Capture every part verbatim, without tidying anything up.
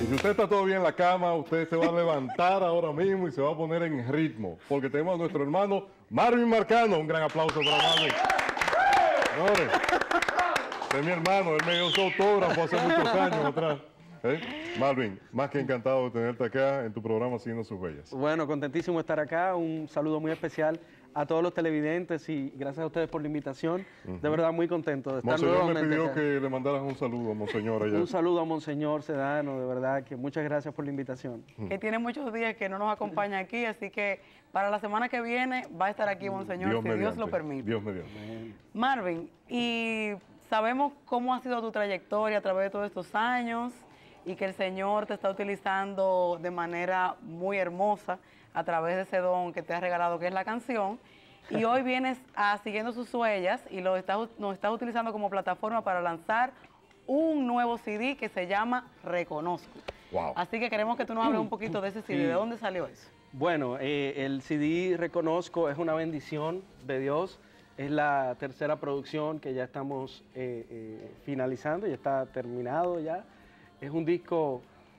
Y si usted está todavía en la cama, usted se va a levantar ahora mismo y se va a poner en ritmo, porque tenemos a nuestro hermano Marvin Marcano. Un gran aplauso para Marvin. Señores, este es mi hermano, él me dio su autógrafo hace muchos años atrás. ¿Eh? Marvin, más que encantado de tenerte acá en tu programa Haciendo Sus Bellas. Bueno, contentísimo de estar acá, un saludo muy especial a todos los televidentes y gracias a ustedes por la invitación. Uh-huh. De verdad muy contento de estar Monseñor nuevamente me pidió acá. que le mandaras un saludo a Monseñor allá. Un saludo a Monseñor Sedano, de verdad que muchas gracias por la invitación. Uh-huh. Que tiene muchos días que no nos acompaña aquí, así que para la semana que viene va a estar aquí Monseñor, Dios si mediante. Dios lo permite. Dios mediante. Marvin, y sabemos cómo ha sido tu trayectoria a través de todos estos años y que el Señor te está utilizando de manera muy hermosa a través de ese don que te ha regalado, que es la canción. Y hoy vienes a Siguiendo Sus Huellas y lo estás, nos estás utilizando como plataforma para lanzar un nuevo C D que se llama Reconozco. Wow. Así que queremos que tú nos hables un poquito de ese C D. Sí. ¿De dónde salió eso? Bueno, eh, el C D Reconozco es una bendición de Dios. Es la tercera producción que ya estamos eh, eh, finalizando, ya está terminado ya. Es un disco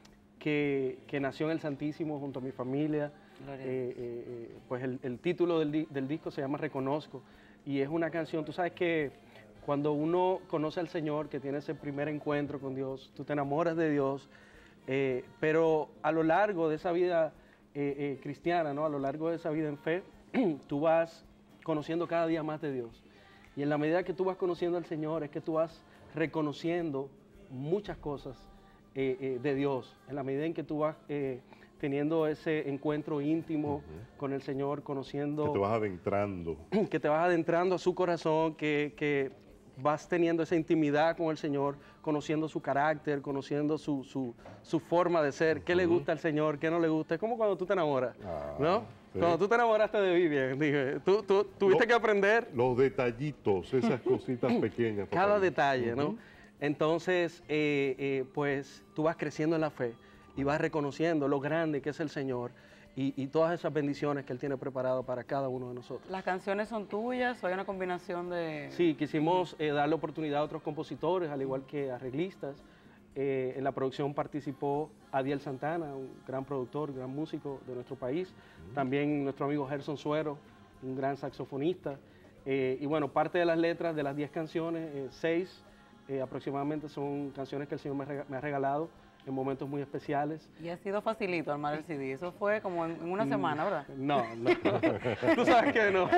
que, que nació en el Santísimo junto a mi familia. Eh, eh, pues el, el título del, del disco se llama Reconozco y es una canción, tú sabes que cuando uno conoce al Señor, que tiene ese primer encuentro con Dios, tú te enamoras de Dios, eh, pero a lo largo de esa vida eh, eh, cristiana, ¿no? A lo largo de esa vida en fe, tú vas conociendo cada día más de Dios. Y en la medida que tú vas conociendo al Señor es que tú vas reconociendo muchas cosas eh, eh, de Dios. En la medida en que tú vas eh, teniendo ese encuentro íntimo uh-huh. con el Señor, conociendo... Que te vas adentrando. Que te vas adentrando a su corazón, que, que vas teniendo esa intimidad con el Señor, conociendo su carácter, conociendo su, su, su forma de ser, qué uh-huh. le gusta al Señor, qué no le gusta. Es como cuando tú te enamoras, ah, ¿no? Sí. Cuando tú te enamoraste de Vivian, dije, tú, tú tuviste Lo, que aprender... Los detallitos, esas cositas pequeñas. Cada papá. detalle, uh-huh. ¿no? Entonces, eh, eh, pues, tú vas creciendo en la fe y vas reconociendo lo grande que es el Señor y, y todas esas bendiciones que Él tiene preparado para cada uno de nosotros. ¿Las canciones son tuyas o hay una combinación de...? Sí, quisimos eh, darle oportunidad a otros compositores, al igual que arreglistas. Eh, en la producción participó Adiel Santana, un gran productor, gran músico de nuestro país. Mm. También nuestro amigo Gerson Suero, un gran saxofonista. Eh, y bueno, parte de las letras de las diez canciones, eh, seis eh, aproximadamente son canciones que el Señor me, rega me ha regalado en momentos muy especiales. Y ha sido facilito armar el C D, eso fue como en, en una semana, ¿verdad? No, no, tú sabes que no.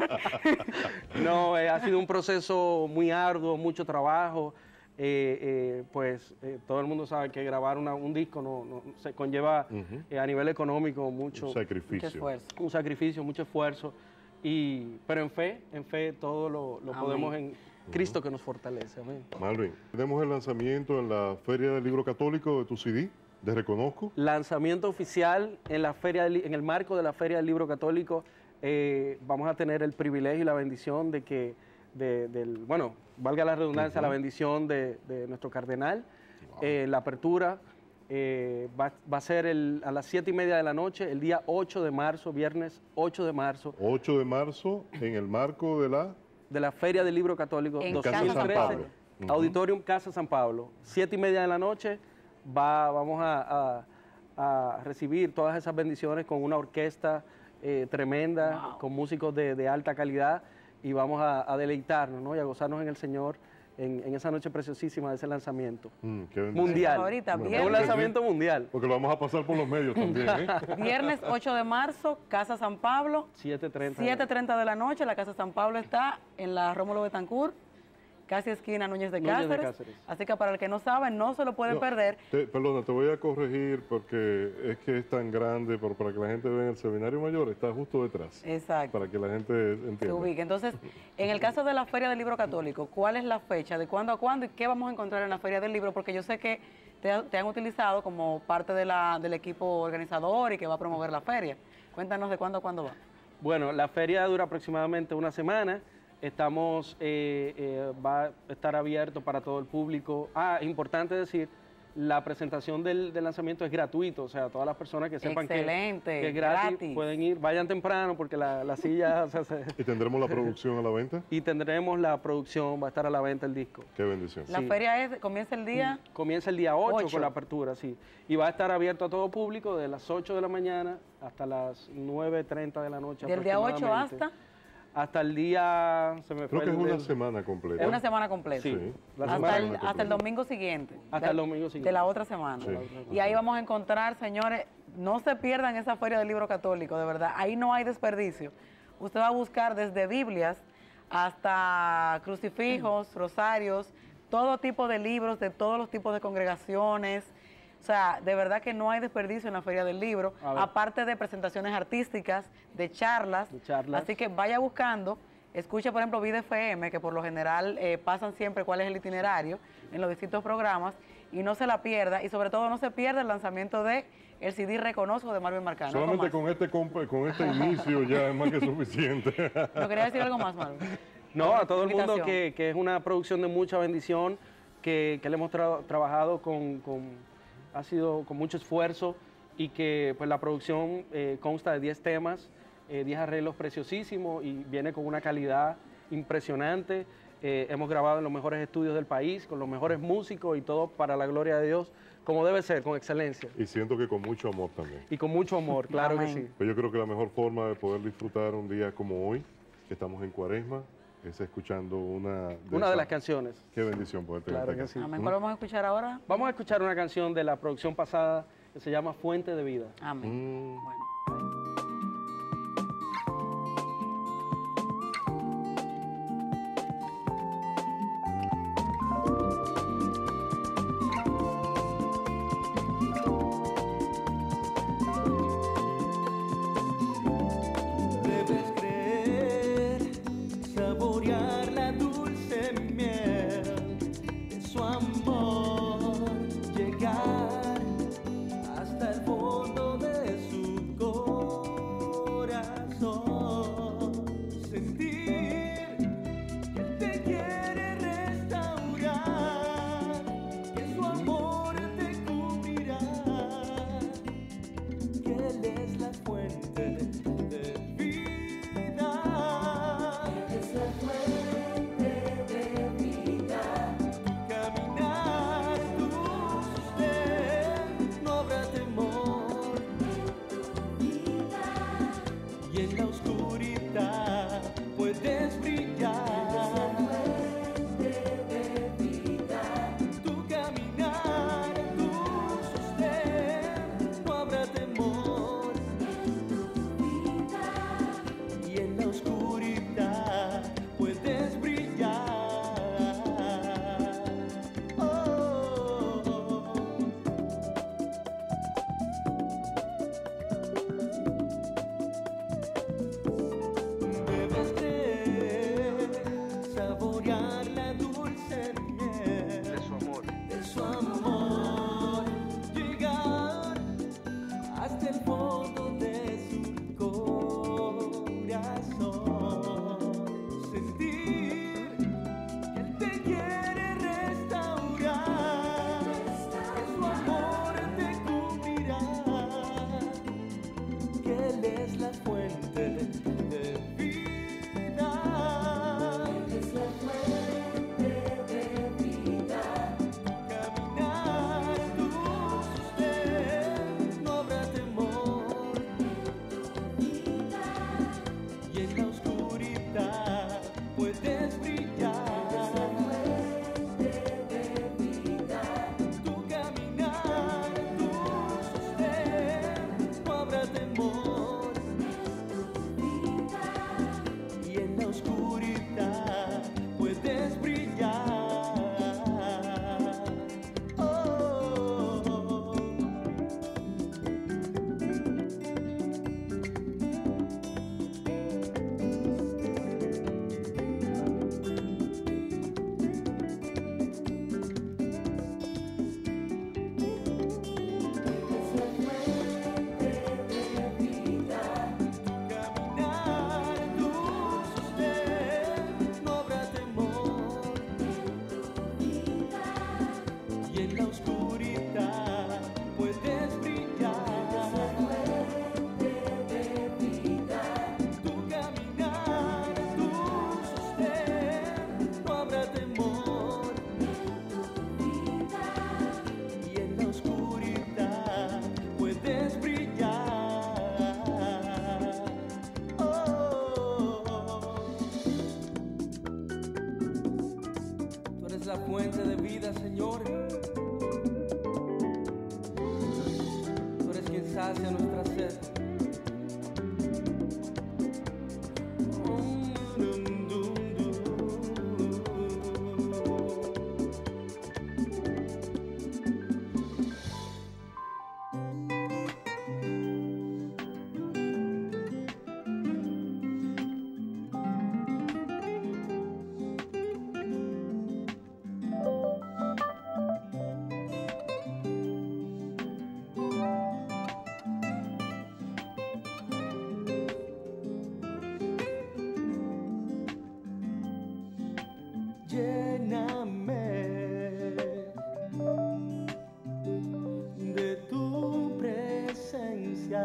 No, eh, ha sido un proceso muy arduo, mucho trabajo, eh, eh, pues eh, todo el mundo sabe que grabar una, un disco no, no se conlleva uh-huh. eh, a nivel económico mucho un sacrificio. Mucho esfuerzo. Un sacrificio, mucho esfuerzo, y, pero en fe, en fe todo lo, lo podemos en Cristo que nos fortalece. Amén. Marvin, tenemos el lanzamiento en la Feria del Libro Católico de tu C D, de Reconozco. Lanzamiento oficial en, la feria del, en el marco de la Feria del Libro Católico. Eh, vamos a tener el privilegio y la bendición de que, de, del, bueno, valga la redundancia, uh-huh. la bendición de, de nuestro cardenal. Wow. Eh, la apertura eh, va, va a ser el, a las siete y media de la noche, el día ocho de marzo, viernes ocho de marzo. ocho de marzo, en el marco de la... de la Feria del Libro Católico en dos mil trece, uh-huh. Auditorium Casa San Pablo, siete y media de la noche, va, vamos a, a, a recibir todas esas bendiciones con una orquesta eh, tremenda, wow. con músicos de, de alta calidad, y vamos a, a deleitarnos, ¿no? Y a gozarnos en el Señor en, en esa noche preciosísima de ese lanzamiento mm, mundial. Ahorita, bueno, es un lanzamiento mundial. Porque lo vamos a pasar por los medios también, ¿eh? Viernes ocho de marzo, Casa San Pablo. siete treinta de la noche. La Casa San Pablo está en la Rómulo Betancourt, casi esquina Núñez de, Núñez Cáceres. de Cáceres. Así que para el que no sabe, no se lo pueden no, perder. Te, perdona, te voy a corregir porque es que es tan grande, pero para que la gente vea, el Seminario Mayor está justo detrás. Exacto. Para que la gente entienda. Se ubique. Entonces, en el caso de la Feria del Libro Católico, ¿cuál es la fecha? ¿De cuándo a cuándo? ¿Y qué vamos a encontrar en la Feria del Libro? Porque yo sé que te, te han utilizado como parte de la, del equipo organizador y que va a promover la feria. Cuéntanos de cuándo a cuándo va. Bueno, la feria dura aproximadamente una semana. Estamos, eh, eh, va a estar abierto para todo el público. Ah, importante decir La presentación del, del lanzamiento es gratuito, o sea, todas las personas que sepan que, Excelente, que es gratis, gratis. pueden ir, vayan temprano porque la, la silla... o sea, se- ¿Y tendremos la producción a la venta? y tendremos la producción, va a estar a la venta el disco. Qué bendición. La Sí. feria es, comienza el día. Comienza el día ocho, Ocho. con la apertura, sí. Y va a estar abierto a todo público de las ocho de la mañana hasta las nueve treinta de la noche. Del día ocho aproximadamente. hasta Hasta el día... Se me Creo fue que es el una del- semana completa. Es una semana completa. Sí, Sí. la Hasta Hasta semana- el, completa. hasta el domingo siguiente. Hasta de- el domingo siguiente. De la otra semana. Sí. Y ahí vamos a encontrar, señores, no se pierdan esa feria del libro católico, de verdad. Ahí no hay desperdicio. Usted va a buscar desde Biblias hasta crucifijos, rosarios, todo tipo de libros de todos los tipos de congregaciones. O sea, de verdad que no hay desperdicio en la Feria del Libro, A ver. aparte de presentaciones artísticas, de charlas. De charlas. Así que vaya buscando, escuche por ejemplo Vida F M, que por lo general eh, pasan siempre cuál es el itinerario en los distintos programas, y no se la pierda, y sobre todo no se pierda el lanzamiento de el C D Reconozco de Marvin Marcano. ¿Algo Solamente más? con este, comp- con este inicio ya es más que suficiente. ¿No quería decir algo más, Marvin? No, a todo el mundo Invitación. que, que es una producción de mucha bendición, que, que le hemos tra- trabajado con, con- ha sido con mucho esfuerzo y que pues la producción eh, consta de diez temas, eh, diez arreglos preciosísimos y viene con una calidad impresionante. Eh, hemos grabado en los mejores estudios del país, con los mejores músicos y todo para la gloria de Dios, como debe ser, con excelencia Y siento que con mucho amor también. y con mucho amor, claro que Amén. sí. Pues yo creo que la mejor forma de poder disfrutar un día como hoy, que estamos en Cuaresma, es escuchando una de, Una de esas- las canciones. Qué bendición poder tenerte Claro que acá. sí. Amén. ¿Cuál vamos a escuchar ahora? Vamos a escuchar una canción de la producción pasada que se llama Fuente de Vida. Amén. Mm. Bueno. Debes creer, saborear la dulce miel de su amor, llegar hasta el fondo de su corazón. sacia nuestra sed. Lléname de tu presencia,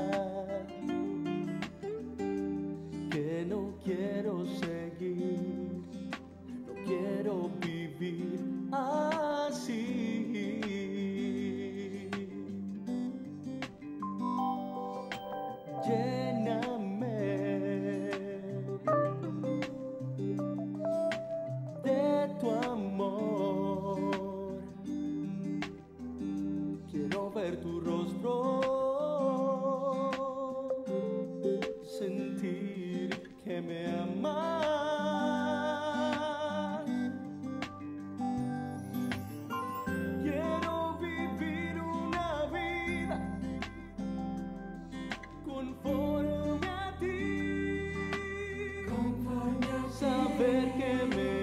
que no quiero seguir, no quiero vivir así. Lléname de tu amor, quiero ver tu rostro, sentir que me amas. Quiero vivir una vida conforme a ti, conforme a saber que me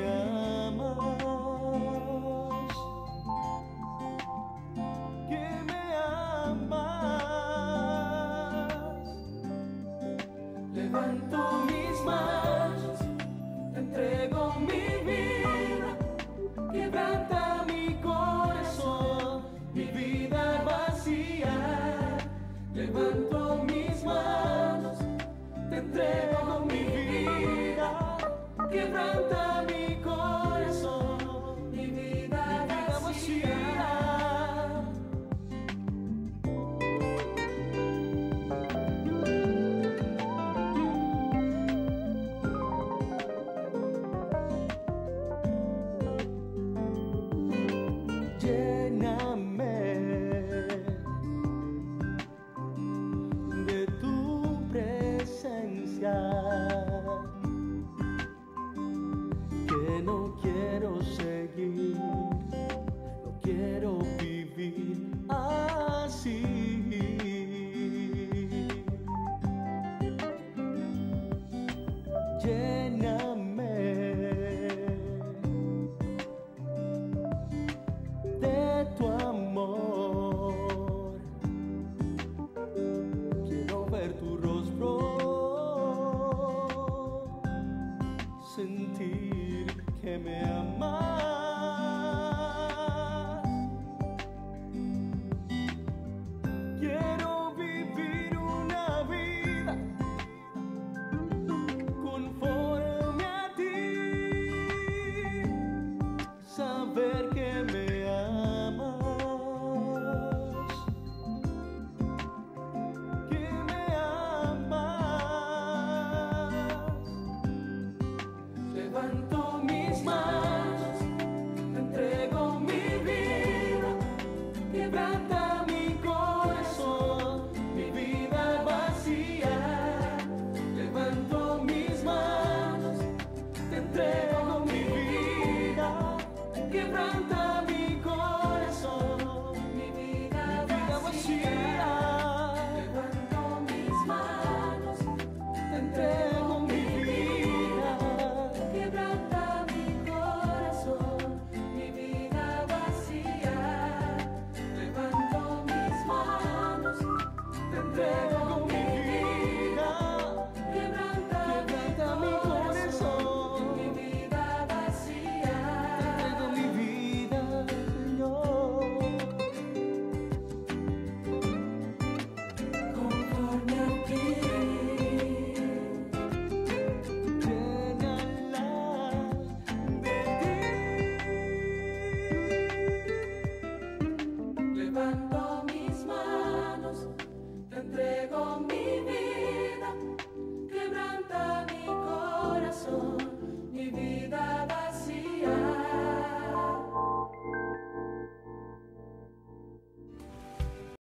levanto mis manos, te entrego mi vida, quebranta mi corazón, mi vida vacía. Levanto mis manos, te entrego mi vida, quebranta mi corazón.